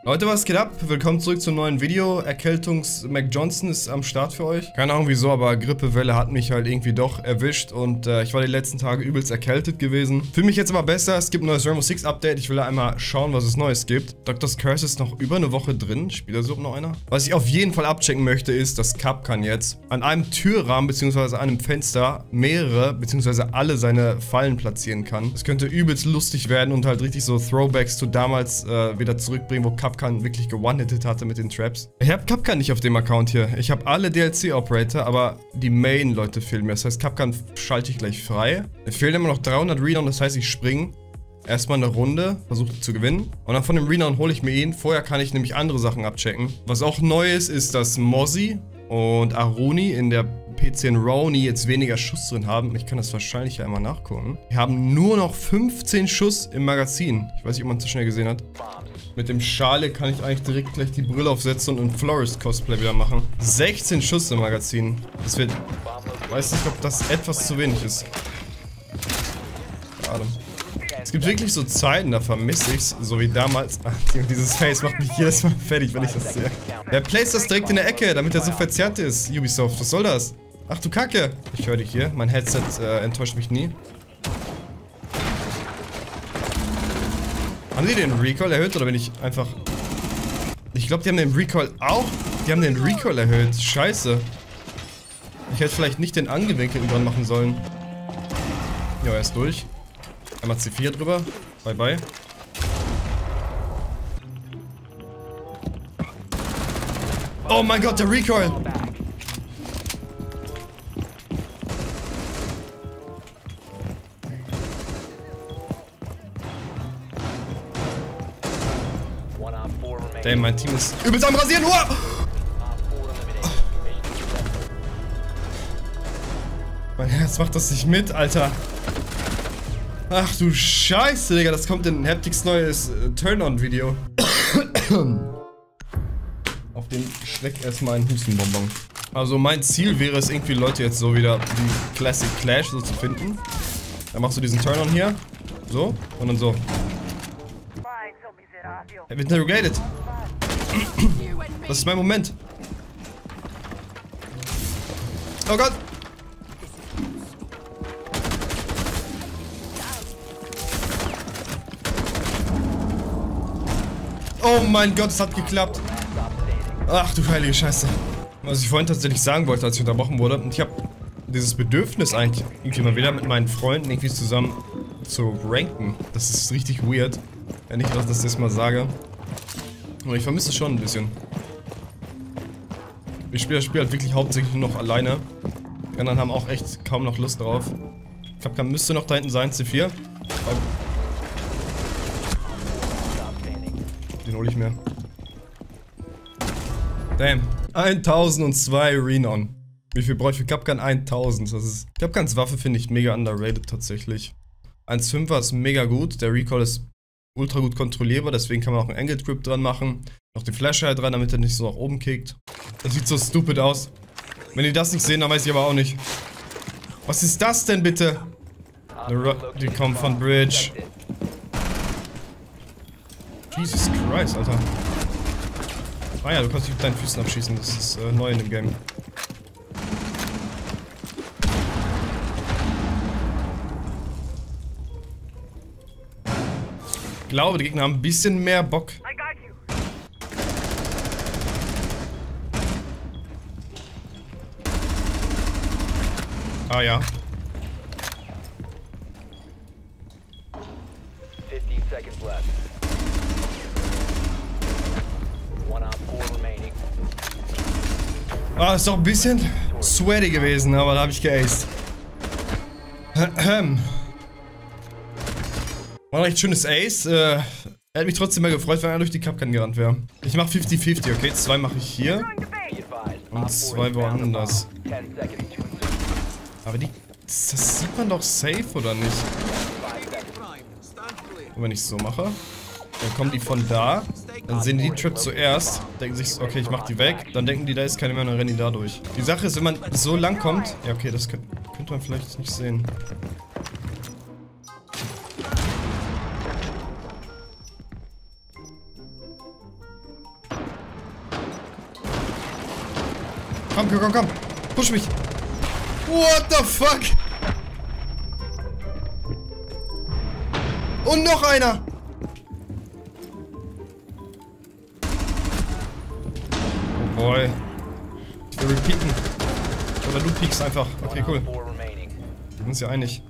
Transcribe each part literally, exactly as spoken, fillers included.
Leute, was geht ab? Willkommen zurück zum neuen Video. Erkältungs-Mac Johnson ist am Start für euch. Keine Ahnung wieso, aber Grippewelle hat mich halt irgendwie doch erwischt und äh, ich war die letzten Tage übelst erkältet gewesen. Fühle mich jetzt aber besser. Es gibt ein neues Rainbow Six Update. Ich will da einmal schauen, was es Neues gibt. Doctor's Curse ist noch über eine Woche drin. Spielt da so noch einer? Was ich auf jeden Fall abchecken möchte, ist, dass Kapkan jetzt an einem Türrahmen bzw. einem Fenster mehrere bzw. alle seine Fallen platzieren kann. Das könnte übelst lustig werden und halt richtig so Throwbacks zu damals äh, wieder zurückbringen, wo Kapkan Kapkan wirklich gewone-hitted hatte mit den Traps. Ich habe Kapkan nicht auf dem Account hier. Ich habe alle D L C-Operator, aber die Main-Leute fehlen mir. Das heißt, Kapkan schalte ich gleich frei. Mir fehlen immer noch dreihundert Renown, das heißt, ich springe erstmal eine Runde, versuche zu gewinnen. Und dann von dem Renown hole ich mir ihn. Vorher kann ich nämlich andere Sachen abchecken. Was auch neu ist, ist, dass Mozzie und Aruni in der P zehn Roni jetzt weniger Schuss drin haben. Ich kann das wahrscheinlich ja einmal nachgucken. Die haben nur noch fünfzehn Schuss im Magazin. Ich weiß nicht, ob man es so schnell gesehen hat. Mit dem Schale kann ich eigentlich direkt gleich die Brille aufsetzen und ein Florist-Cosplay wieder machen. sechzehn Schuss im Magazin. Das wird... Ich weiß nicht, ob das etwas zu wenig ist. Schade. Es gibt wirklich so Zeiten, da vermisse ich's, so wie damals. Ach, dieses Face macht mich jedes Mal fertig, wenn ich das sehe. Wer placed das direkt in der Ecke, damit er so verzerrt ist? Ubisoft, was soll das? Ach du Kacke. Ich höre dich hier. Mein Headset äh, enttäuscht mich nie. Haben die den Recoil erhöht oder bin ich einfach... Ich glaube, die haben den Recoil auch... Die haben den Recoil erhöht. Scheiße. Ich hätte vielleicht nicht den angewinkelten dran machen sollen. Ja, er ist durch. Einmal C vier drüber. Bye, bye. Oh mein Gott, der Recoil! Damn, mein Team ist übelst am Rasieren. Wow! Mein Herz macht das nicht mit, Alter. Ach du Scheiße, Digga. Das kommt in Haptics neues äh, Turn-On-Video. Auf den Schreck erstmal ein Hustenbonbon. Also mein Ziel wäre es irgendwie, Leute jetzt so wieder die Classic Clash so zu finden. Dann machst du diesen Turn-On hier. So. Und dann so. Er wird interrogated. Das ist mein Moment. Oh Gott. Oh mein Gott, es hat geklappt. Ach du heilige Scheiße. Was ich vorhin tatsächlich sagen wollte, als ich unterbrochen wurde. Und ich habe dieses Bedürfnis eigentlich irgendwie mal wieder mit meinen Freunden irgendwie zusammen zu ranken. Das ist richtig weird. Wenn ich das, das jetzt mal sage. Aber ich vermisse es schon ein bisschen. Ich spiele das Spiel halt wirklich hauptsächlich nur noch alleine. Die anderen haben auch echt kaum noch Lust drauf. Kapkan müsste noch da hinten sein, C vier. Den hole ich mir. Damn. tausendzwei Renown. Wie viel brauche ich für Kapkan? tausend. Das ist... Kapkans Waffe finde ich mega underrated tatsächlich. eins Komma fünfer ist mega gut. Der Recoil ist ultra gut kontrollierbar, deswegen kann man auch einen Angled Grip dran machen. Noch den Flasher dran, damit er nicht so nach oben kickt. Das sieht so stupid aus. Wenn die das nicht sehen, dann weiß ich aber auch nicht. Was ist das denn bitte? Die kommen von Bridge. Jesus Christ, Alter. Ah ja, du kannst dich mit deinen Füßen abschießen. Das ist äh, neu in dem Game. Ich glaube, die Gegner haben ein bisschen mehr Bock. Ah ja. Ah, ist doch ein bisschen sweaty gewesen, aber da habe ich geaced. War ein recht schönes Ace. Äh, er hätte mich trotzdem mehr gefreut, wenn er durch die Kapkan gerannt wäre. Ich mache fünfzig fünfzig, okay? Zwei mache ich hier. Und zwei woanders. Aber die... Das sieht man doch safe, oder nicht? Und wenn ich es so mache, dann kommen die von da. Dann sehen die die Trap zuerst. Denken sich, okay, ich mach die weg. Dann denken die, da ist keine mehr, dann rennen die da durch. Die Sache ist, wenn man so lang kommt... Ja, okay, das könnte, könnte man vielleicht nicht sehen. Komm, komm, komm, komm. Push mich. What the fuck? Und noch einer. Oh boy. Ich will repeaten. Oder du piekst einfach. Okay, cool. Wir sind uns ja einig.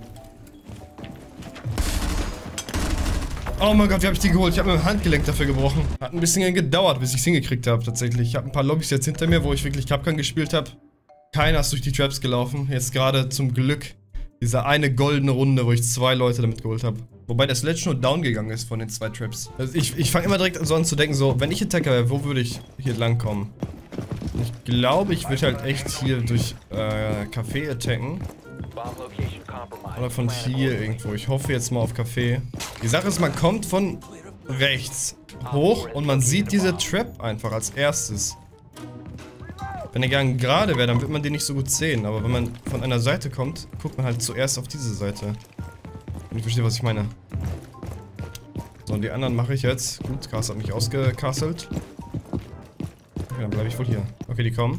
Oh mein Gott, wie habe ich die geholt? Ich habe mir mein Handgelenk dafür gebrochen. Hat ein bisschen gedauert, bis ich es hingekriegt habe, tatsächlich. Ich habe ein paar Lobbys jetzt hinter mir, wo ich wirklich Kapkan gespielt habe. Keiner ist durch die Traps gelaufen. Jetzt gerade zum Glück diese eine goldene Runde, wo ich zwei Leute damit geholt habe. Wobei der Sledge nur down gegangen ist von den zwei Traps. Also ich ich fange immer direkt so an zu denken, so, wenn ich Attacker wäre, wo würde ich hier lang kommen? Ich glaube, ich würde halt echt hier durch äh, Café attacken. Oder von hier irgendwo. Ich hoffe jetzt mal auf Café. Die Sache ist, man kommt von rechts hoch und man sieht diese Trap einfach als erstes. Wenn der Gang gerade wäre, dann wird man den nicht so gut sehen. Aber wenn man von einer Seite kommt, guckt man halt zuerst auf diese Seite. Und ich verstehe, was ich meine. So, und die anderen mache ich jetzt. Gut, Cast hat mich ausgecastelt. Okay, dann bleibe ich wohl hier. Okay, die kommen.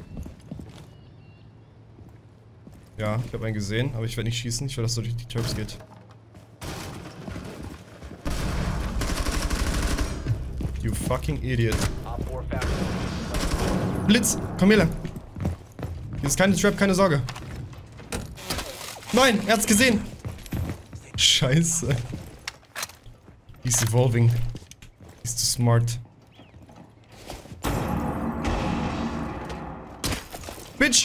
Ja, ich habe einen gesehen, aber ich werde nicht schießen. Ich will, dass so durch die Traps geht. You fucking idiot. Blitz! Komm hier lang. Hier ist keine Trap, keine Sorge. Nein, er hat's gesehen. Scheiße. He's evolving. He's too smart. Bitch!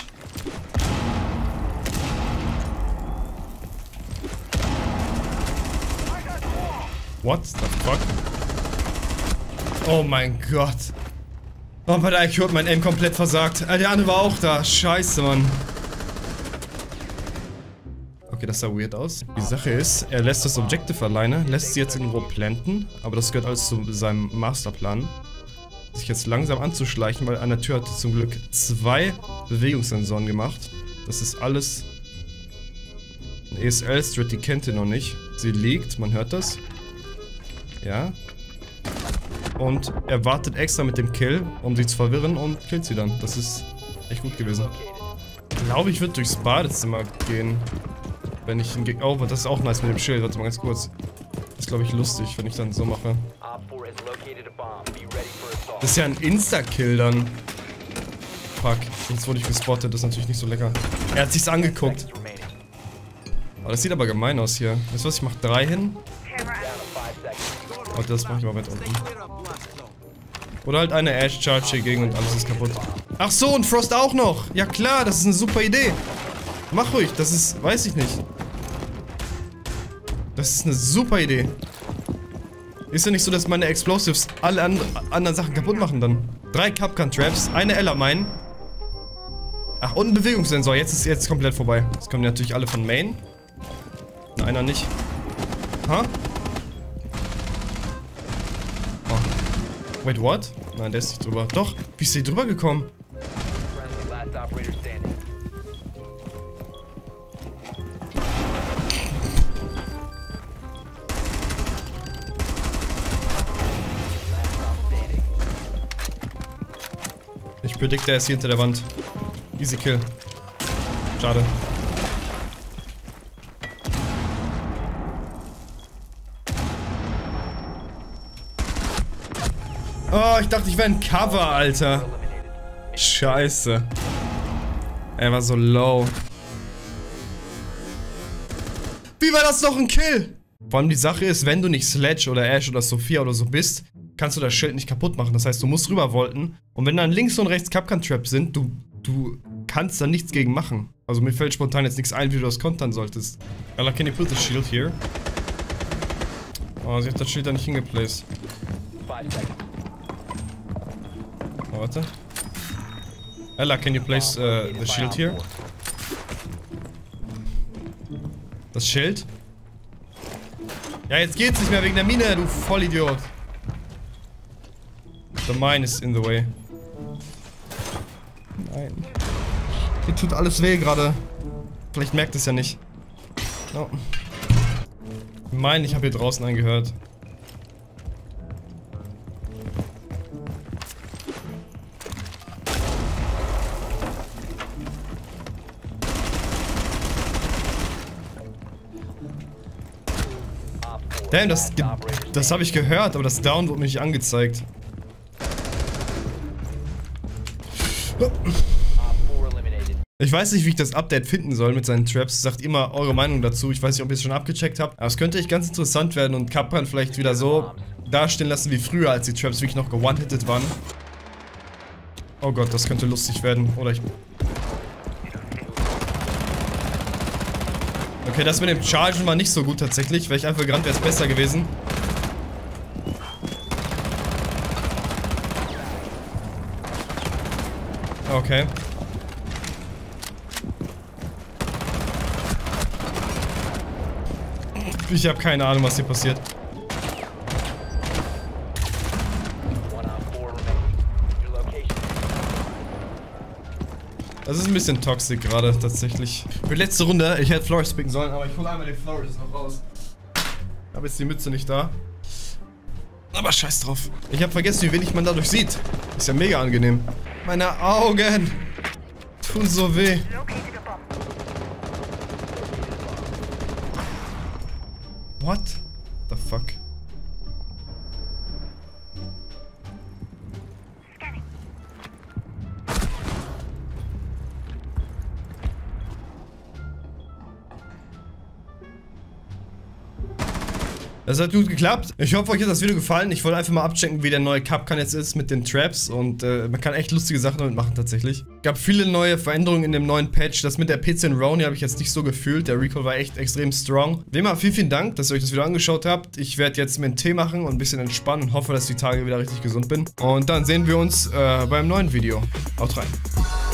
What the fuck? Oh mein Gott. Oh, bei der I Q hat mein Aim komplett versagt. Ah, der andere war auch da. Scheiße, Mann. Okay, das sah weird aus. Die Sache ist, er lässt das Objective alleine, lässt sie jetzt in Ruhe planten, aber das gehört alles zu seinem Masterplan. Sich jetzt langsam anzuschleichen, weil an der Tür hat er zum Glück zwei Bewegungssensoren gemacht. Das ist alles ein E S L-Strat, die kennt ihr noch nicht. Sie liegt, man hört das. Ja. Und er wartet extra mit dem Kill, um sie zu verwirren und killt sie dann. Das ist echt gut gewesen. Ich glaube, ich würde durchs Badezimmer gehen. Wenn ich ihn... Oh, das ist auch nice mit dem Schild. Warte mal ganz kurz. Das ist, glaube ich, lustig, wenn ich dann so mache. Das ist ja ein Insta-Kill dann. Fuck. Jetzt wurde ich gespottet. Das ist natürlich nicht so lecker. Er hat sich's angeguckt. Aber das sieht aber gemein aus hier. Weißt du was? Ich mach drei hin. Und das mach ich mal weit unten. Oder halt eine Ash Charge hier gegen und alles ist kaputt. Ach so, und Frost auch noch. Ja klar, das ist eine super Idee. Mach ruhig, das ist, weiß ich nicht. Das ist eine super Idee. Ist ja nicht so, dass meine Explosives alle and anderen Sachen kaputt machen dann. Drei Kapkan Traps, eine Ella Mine. Ach, und ein Bewegungssensor. Jetzt ist jetzt komplett vorbei. Jetzt kommen die natürlich alle von Main. Und einer nicht. Ha? Wait, what? Nein, der ist nicht drüber. Doch, wie ist der drüber gekommen? Ich predict, der ist hier hinter der Wand. Easy Kill. Schade. Oh, ich dachte, ich wäre ein Cover, Alter. Scheiße. Er war so low. Wie war das noch ein Kill? Vor allem die Sache ist, wenn du nicht Sledge oder Ash oder Sophia oder so bist, kannst du das Schild nicht kaputt machen. Das heißt, du musst rübervolten. Und wenn dann links und rechts Kapkan-Traps sind, du, du kannst da nichts gegen machen. Also mir fällt spontan jetzt nichts ein, wie du das kontern solltest. Ella, can you put the shield here? Oh, sie hat das Schild da nicht hingeplaced. Oh, warte. Ella, can you place uh, the shield here? Das Schild? Ja, jetzt geht's nicht mehr wegen der Mine, du Vollidiot. The mine is in the way. Nein. Mir tut alles weh gerade. Vielleicht merkt es ja nicht. Oh. Ich meine, ich habe hier draußen einen gehört. Damn, das, das habe ich gehört, aber das Down wurde mir nicht angezeigt. Ich weiß nicht, wie ich das Update finden soll mit seinen Traps. Sagt immer eure Meinung dazu. Ich weiß nicht, ob ihr es schon abgecheckt habt. Aber es könnte echt ganz interessant werden und Capcom vielleicht wieder so dastehen lassen wie früher, als die Traps wirklich noch ge-one-hitted waren. Oh Gott, das könnte lustig werden. Oder ich... Okay, das mit dem Chargen war nicht so gut tatsächlich. Wäre ich einfach gerannt, wäre es besser gewesen. Okay. Ich habe keine Ahnung, was hier passiert. Das ist ein bisschen toxisch gerade, tatsächlich. Für die letzte Runde, ich hätte Flores picken sollen, aber ich hole einmal den Flores noch raus. Habe jetzt die Mütze nicht da. Aber scheiß drauf. Ich habe vergessen, wie wenig man dadurch sieht. Ist ja mega angenehm. Meine Augen tun so weh. What the fuck? Das hat gut geklappt. Ich hoffe, euch hat das Video gefallen. Ich wollte einfach mal abchecken, wie der neue Capcom jetzt ist mit den Traps. Und äh, man kann echt lustige Sachen damit machen, tatsächlich. Es gab viele neue Veränderungen in dem neuen Patch. Das mit der P C und Roni habe ich jetzt nicht so gefühlt. Der Recall war echt extrem strong. Wie immer, vielen, vielen Dank, dass ihr euch das Video angeschaut habt. Ich werde jetzt mir einen Tee machen und ein bisschen entspannen und hoffe, dass ich die Tage wieder richtig gesund bin. Und dann sehen wir uns äh, beim neuen Video. Haut rein.